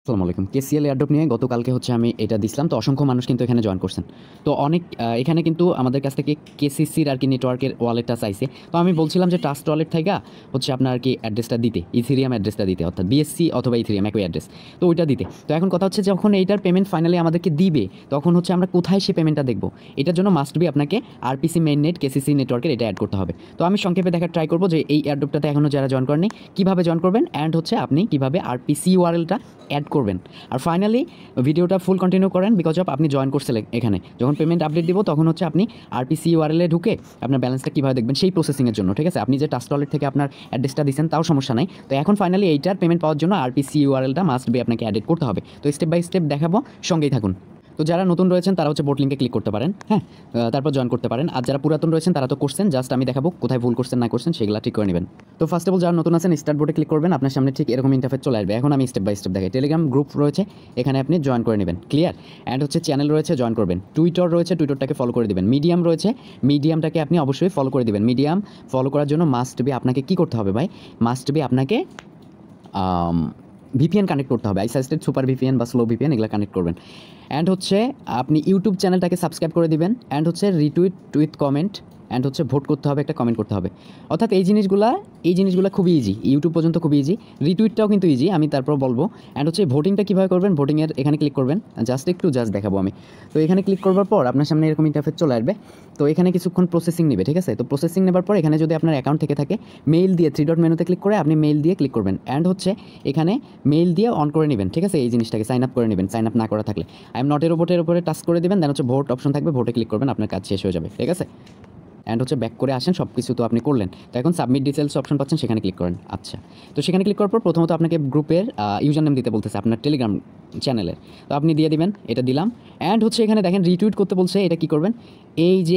আসসালামু আলাইকুম। KCL airdrop নিয়ে গতকালকে হচ্ছে আমি এটা দিছিলাম। তো অসংখ্য মানুষ কিন্তু এখানে জয়েন করছেন। তো অনেক এখানে কিন্তু আমাদের কাছ থেকে কেসিসির আরকি নেটওয়ার্কের ওয়ালেটটা চাইছে। তো আমি বলছিলাম যে ট্রাস্ট ওয়ালেট থাইকা হচ্ছে আপনার আরকি অ্যাড্রেসটা দিতে, ইথেরিয়াম অ্যাড্রেসটা দিতে অর্থাৎ বিএসসি অথবা ইথেরিয়াম একই অ্যাড্রেস। তো ওইটা দিতে। তো এখন কথা হচ্ছে যখন এইটার পেমেন্ট ফাইনালি আমাদেরকে দিবে, তখন হচ্ছে আমরা কোথায় সেই পেমেন্টটা দেখব? এটার জন্য মাস্ট বি আপনাকে আরপিসি মেইন নেট কেসিসি নেটওয়ার্কের এটা এড করতে হবে। তো আমি সংক্ষেপে দেখার ট্রাই করব যে এই এয়ারড্রপটাতে এখনো যারা জয়েন করেননি, কিভাবে জয়েন করবেন অ্যান্ড হচ্ছে আপনি কিভাবে আরপিসি ইউআরএলটা অ্যাড করবেন। আর ফাইনালি ভিডিওটা ফুল কন্টিনিউ করেন বিকজ অফ আপনি জয়েন করছেন এখানে যখন পেমেন্ট আপডেট দিব তখন হচ্ছে আপনি আরপিসি ইউআরএলে ঢুকে আপনার ব্যালেন্সটা কীভাবে দেখবেন সেই প্রসেসিংয়ের জন্য, ঠিক আছে? আপনি যে ট্রাস্ট ওয়ালেট থেকে আপনার অ্যাড্রেসটা দিচ্ছেন তাও সমস্যা নাই। তো এখন ফাইনালি এইটার পেমেন্ট পাওয়ার জন্য আরপিসি ইউআরএলটা মাস্ট বি আপনাকে অ্যাডেড করতে হবে। তো স্টেপ বাই স্টেপ দেখাবো, সঙ্গেই থাকুন। তো যারা নতুন রয়েছেন তারা হচ্ছে বোট লিঙ্কে ক্লিক করতে পারেন, হ্যাঁ, তারপর জয়েন করতে পারেন। আর যারা পুরাতন রয়েছেন তারা তো করছেন, জাস্ট আমি দেখাবো কোথায় ভুল করছেন না করছেন সেগুলো ঠিক করে নেবেন। তো ফার্স্ট অফ অল যারা নতুন আছেন স্টার্ট বোর্ডে ক্লিক করবেন, আপনার সামনে ঠিক এরকম ইন্টারফেস চলে আসবে। এখন আমি স্টেপ বাই স্টেপ দেখাই। টেলিগ্রাম গ্রুপ রয়েছে, এখানে আপনি জয়েন করে নেবেন, ক্লিয়ার। অ্যান্ড হচ্ছে চ্যানেল রয়েছে, জয়েন করবেন। টুইটার রয়েছে, টুইটারটাকে ফলো করে দেবেন। মিডিয়াম রয়েছে, মিডিয়ামটাকে আপনি অবশ্যই ফলো করে দেবেন। মিডিয়াম ফলো করার জন্য মাস্ট বি আপনাকে কী করতে হবে ভাই? মাস্ট বি আপনাকে ভিপিএন কানেক্ট করতে হবে। আইসাইস্টেড সুপার ভিপিএন বা স্লো ভিপিএন এগুলো কানেক্ট করবেন। অ্যান্ড হচ্ছে আপনি ইউটিউব চ্যানেলটাকে সাবস্ক্রাইব করে দিবেন। অ্যান্ড হচ্ছে রিটুইট টুইট কমেন্ট অ্যান্ড হচ্ছে ভোট করতে হবে, একটা কমেন্ট করতে হবে। অর্থাৎ এই জিনিসগুলো খুবই ইজি, ইউটিউব পর্যন্ত খুবই ইজি, রিটুইটটাও কিন্তু ইজি, আমি তারপর বলবো। অ্যান্ড হচ্ছে ভোটিংটা কীভাবে করবেন, ভোটিংয়ের এখানে ক্লিক করবেন, জাস্ট দেখাবো আমি। তো এখানে ক্লিক করবার পর আপনার সামনে এরকম ইন্টারফেস চলে আসবে। তো এখানে কিছুক্ষণ প্রসেসিং নেবে, ঠিক আছে? তো প্রসেসিং নেবার পর এখানে যদি আপনার অ্যাকাউন্ট থেকে থাকে, মেইল দিয়ে 3 ডট মেনুতে ক্লিক করে আপনি মেইল দিয়ে ক্লিক করবেন। অ্যান্ড হচ্ছে এখানে মেইল দিয়ে অন করে নেবেন, ঠিক আছে? এই জিনিসটাকে সাইন আপ করে নেবেন, সাইন আপ না করা থাকলে আই এম নটের উপরে টাচ করে দেবেন। দেন হচ্ছে ভোট অপশন থাকবে, ভোটে ক্লিক করবেন, আপনার কাজ শেষ হয়ে যাবে, ঠিক আছে? অ্যান্ড হচ্ছে ব্যাক করে আসেন, সব কিছু তো আপনি করলেন। তো এখন সাবমিট ডিটেলস অপশন পাচ্ছেন, সেখানে ক্লিক করেন। আচ্ছা, তো সেখানে ক্লিক করার পর প্রথমত আপনাকে গ্রুপের ইউজার নেম দিতে বলতেছে আপনার টেলিগ্রাম চ্যানেলের। তো আপনি দিয়ে দিবেন, এটা দিলাম। অ্যান্ড হচ্ছে এখানে দেখেন রিটুইট করতে বলছে, এটা কী করবেন? এই যে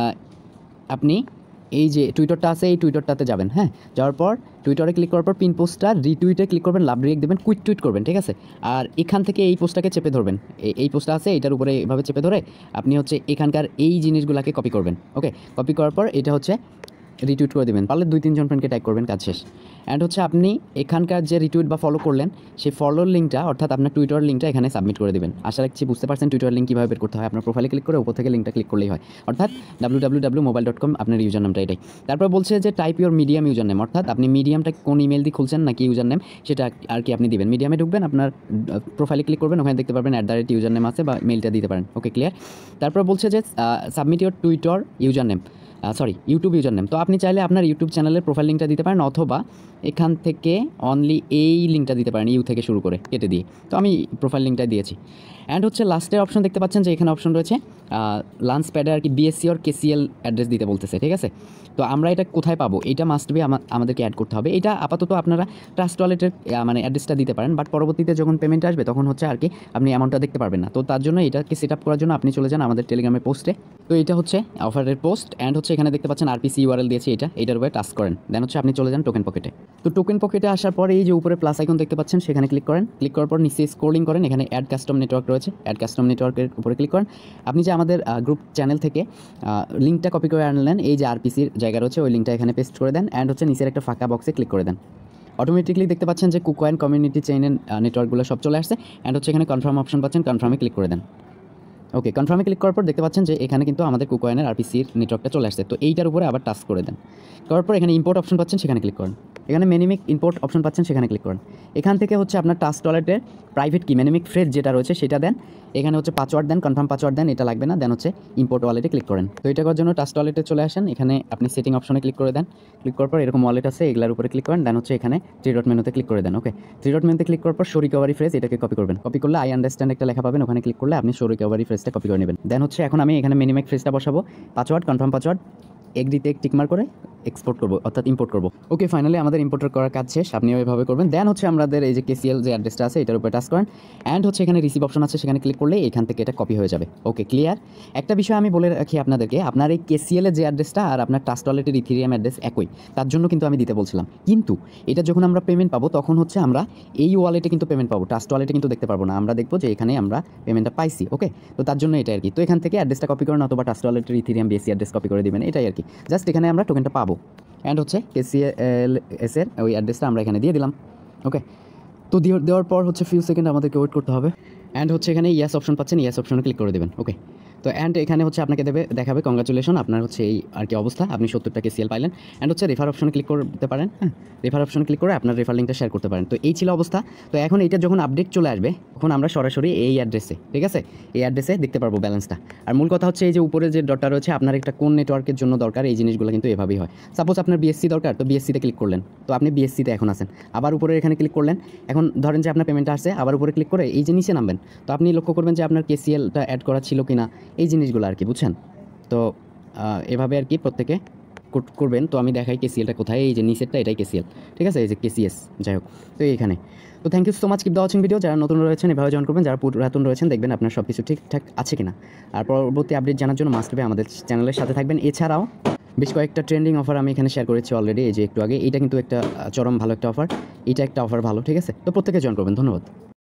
আপনি এই যে টুইটারটা আছে, এই টুইটারটাতে যাবেন, হ্যাঁ। যাওয়ার পর টুইটারে ক্লিক করার পর পিন পোস্টটা রিটুইটে ক্লিক করবেন, লাভ রিয়েক্ট দেবেন, কুইক টুইট করবেন, ঠিক আছে? আর এখান থেকে এই পোস্টটাকে চেপে ধরবেন, এই পোস্টটা আছে এটার উপরে এভাবে চেপে ধরে আপনি হচ্ছে এখানকার এই জিনিসগুলোকে কপি করবেন, ওকে? কপি করার পর এটা হচ্ছে রিটুইট করে দেবেন, পারলে 2-3 জন ফ্রেন্ডকে ট্যাগ করবেন, কাজ শেষ। অ্যান্ড হচ্ছে আপনি এখানকার যে রিটুইট বা ফলো করলেন সেই ফলোর লিঙ্কটা অর্থাৎ আপনার টুইটার লিঙ্কটা এখানে সাবমিট করে দেবেন। আশা রাখছি বুঝতে পারছেন টুইটার লিঙ্ক কীভাবে বের করতে হয়। আপনার প্রোফাইলে ক্লিক করে উপর থেকে লিঙ্কটা ক্লিক করলেই হয়, অর্থাৎ www.mobile.com আপনার ইউজার নামটা এটাই। তারপর বলছে যে type your medium user name, অর্থাৎ আপনি মিডিয়ামটা কোন ইমেল দিয়ে খুলছেন নাকি ইউজার নেম সেটা আর কি আপনি দিবেন। মিডিয়ামে ঢুকবেন, আপনার প্রোফাইলে ক্লিক করবেন, ওখানে দেখতে পারবেন @ইউজার নেম আছে বা মেলটা দিতে পারেন, ওকে, ক্লিয়ার। তারপর বলছে যে submit your Twitter user name, YouTube user name. তো আপনি চাইলে আপনার ইউটিউব চ্যানেলের প্রোফাইল লিঙ্কটা দিতে পারেন, অথবা এখান থেকে অনলি এই লিঙ্কটা দিতে পারেন, ইউ থেকে শুরু করে কেটে দিয়ে। তো আমি প্রোফাইল লিঙ্কটা দিয়েছি। অ্যান্ড হচ্ছে লাস্টের অপশন দেখতে পাচ্ছেন যে এখানে অপশন রয়েছে লাঞ্চ প্যাডে আর কি বিএসসি ওর কেসিএল অ্যাড্রেস দিতে বলতেছে, ঠিক আছে? তো আমরা এটা কোথায় পাবো? এটা মাস্ট বি আমাদেরকে অ্যাড করতে হবে। এটা আপাতত আপনারা ট্রাস্ট ওয়ালেটের মানে অ্যাড্রেসটা দিতে পারেন, বাট পরবর্তীতে যখন পেমেন্ট আসবে তখন হচ্ছে আর কি আপনি অ্যামাউন্টটা দেখতে পারবেন না। তো তার জন্য এটাকে সেট আপ করার জন্য আপনি চলে যান আমাদের টেলিগ্রামের পোস্টে। তো এটা হচ্ছে অফারের পোস্ট। অ্যান্ড হচ্ছে এখানে দেখতে পাচ্ছেন আরপিসি ইউআরএল দিয়েছে, এটার উপরে টাচ করেন। দেন হচ্ছে আপনি চলে যান টোকেন পকেটে। তো টোকেন পকেটে আসার পরে এই যে উপরে প্লাস আইকন দেখতে পাচ্ছেন সেখানে ক্লিক করেন। ক্লিক করার পর নিচে স্ক্রলিং করেন, এখানে অ্যাড কাস্টম নেটওয়ার্ক রয়েছে, অ্যাড কাস্টম নেটওয়ার্কের উপরে ক্লিক করেন। আপনি যে আমাদের গ্রুপ চ্যানেল থেকে লিঙ্কটা কপি করে আনলেন, এই যে আরপিসির জায়গা রয়েছে ওই লিঙ্কটা এখানে পেস্ট করে দেন। অ্যান্ড হচ্ছে নিচের একটা ফাঁকা বক্সে ক্লিক করে দেন। অটোমেটিকলি দেখতে পাচ্ছেন যে কুকয়েন কমিউনিটি চেইনের নেটওয়ার্কগুলো সব চলে আসছে। অ্যান্ড হচ্ছে এখানে কনফার্ম অপশন পাচ্ছেন, কনফার্মে ক্লিক করে দেন। ওকে, কনফার্মে ক্লিক করার পর দেখতে পাচ্ছেন যে এখানে কিন্তু আমাদের কুকয়েনের আরপিসির নেটওয়ার্কটা চলে আসছে। তো এইটার উপরে আবার টাচ করে দেন। করার পর এখানে ইম্পোর্ট অপশন পাচ্ছেন, সেখানে ক্লিক করেন। এখানে মেনিমিক ইম্পোর্ট অপশন পাচ্ছেন, সেখানে ক্লিক করেন। এখান থেকে হচ্ছে আপনার ট্রাস্ট ওয়ালেটের প্রাইভেট কি মেনিমিক ফ্রেজ যেটা রয়েছে সেটা দেন। এখানে হচ্ছে পাসওয়ার্ড দেন, কনফার্ম পাসওয়ার্ড দেন, এটা লাগবে না। দেন হচ্ছে ইম্পোর্ট ওয়ালেটে ক্লিক করেন। তো এটা করার জন্য ট্রাস্ট ওয়ালেটে চলে আসেন, এখানে আপনি সেটিং অপশনে ক্লিক করে দেন। ক্লিক করার পর এরকম ওয়ালেট আছে, এগুলোর উপরে ক্লিক করেন। দেন হচ্ছে এখানে 3 ডট মেনুতে ক্লিক করে দেন। ওকে, 3 ডট মেনুতে ক্লিক করার পর শো রিকভারি ফ্রেজ এটাকে কপি করবেন। কপি করলে আই আন্ডারস্ট্যান্ড একটা লেখা পাবেন, ওখানে ক্লিক করলে আপনি শো রিকভারি ফ্রেজটা কপি করে নেবেন। দেন হচ্ছে এখন আমি এখানে মিনিমাম ফ্রেজটা বসাবো, পাসওয়ার্ড কনফার্ম পাসওয়ার্ড এগ্রিতে টিকমার করে এক্সপোর্ট করবো অর্থাৎ ইম্পোর্ট করবো। ওকে, ফাইনালি আমাদের ইম্পোর্টার করার কাজ শেষ, আপনি ওইভাবে করবেন। দেন হচ্ছে আমাদের এই যে কেসিএল যে অ্যাড্রেসটা আছে এটার উপরে টাচ করেন। অ্যান্ড হচ্ছে এখানে রিসিভ অপশন আছে, সেখানে ক্লিক করলে এখান থেকে এটা কপি হয়ে যাবে। Okay, clear. একটা বিষয় আমি বলে রাখি আপনাদেরকে, আপনার এই কেসিএলের যে অ্যাড্রেসটা আর আপনার ট্রাস্ট ওয়ালেটের ইথেরিয়াম অ্যাড্রেস একই, তার জন্য কিন্তু আমি দিতে বলছিলাম। কিন্তু এটা যখন আমরা পেমেন্ট পাবো তখন হচ্ছে আমরা এই ওয়ালেটে কিন্তু পেমেন্ট পাবো, ট্রাস্ট ওয়ালেটে কিন্তু দেখতে পারবো না। আমরা দেখবো যে এখানে আমরা পেমেন্টটা পাইছি। ওকে, তো তার জন্য এটা আর কি। তো এখান থেকে অ্যাড্রেসটা কপি করেন অথবা ট্রাস্ট ওয়ালেটের ইথেরিয়াম বিএসসি অ্যাড্রেস কপি করে দিবেন, এটাই আর কি। জাস্ট এখানে আমরা টোকেনটা পাবো। অ্যান্ড হচ্ছে কেসিএল এর ওই অ্যাড্রেসটা আমরা এখানে দিয়ে দিলাম। ওকে, তো দেওয়ার পর হচ্ছে ফিউ সেকেন্ড আমাদেরকে ওয়েট করতে হবে। অ্যান্ড হচ্ছে এখানে ইয়েস অপশন পাচ্ছেন, ইয়েস অপশনে ক্লিক করে দেবেন। ওকে, তো অ্যান্ড এখানে হচ্ছে আপনাকে দেখাবে কংগ্রাচুলেশন, আপনার হচ্ছে এই আর কি অবস্থা, আপনি 70টা KCL পাইলেন। অ্যান্ড হচ্ছে রেফার অপশনে ক্লিক করতে পারেন। হ্যাঁ, রেফার অপশনে ক্লিক করে আপনার রেফার লিঙ্কটা শেয়ার করতে পারেন। তো এই ছিল অবস্থা। তো এখন এটা যখন আপডেট চলে আসবে তখন আমরা সরাসরি এই অ্যাড্রেসে, ঠিক আছে, এই অ্যাড্রেসে দেখতে পারবো ব্যালেন্সটা। আর মূল কথা হচ্ছে এই যে উপরে যে ডটটা রয়েছে আপনার একটা কোন নেটওয়ার্কের জন্য দরকার, এই জিনিসগুলো কিন্তু এভাবেই হয়। সাপোজ আপনার BSC দরকার, তো BSCতে ক্লিক করলেন, তো আপনি BSCতে এখন আছেন, আবার উপরে এখানে ক্লিক করলেন। এখন ধরেন যে আপনার পেমেন্টটা আসছে, আবার উপরে ক্লিক করে এই যে নিচে নামবেন, তো আপনি লক্ষ্য করবেন যে আপনার KCLটা অ্যাড করা ছিল কিনা, এই জিনিসগুলো আর কি, বুঝছেন? তো এভাবে আর কি প্রত্যেকে করবেন। তো আমি দেখাই KCLটা কোথায়, এই যে নিচেরটা এটাই KCL, ঠিক আছে, এই যে KCS, যাই হোক। তো এইখানে তো thank you so much, keep the watching video. যারা নতুন রয়েছেন এভাবে জয়েন করবেন, যারা পুরাতন রয়েছেন দেখবেন আপনার সব কিছু ঠিকঠাক আছে কিনা। আর পরবর্তী আপডেট জানার জন্য মাস্ট বি আমাদের চ্যানেলের সাথে থাকবেন। এছাড়াও বেশ কয়েকটা ট্রেন্ডিং অফার আমি এখানে শেয়ার করেছি অলরেডি, এই যে একটু আগে, এইটা কিন্তু একটা চরম ভালো একটা অফার, এটা একটা অফার ভালো, ঠিক আছে। তো প্রত্যেকে জয়েন করবেন, ধন্যবাদ।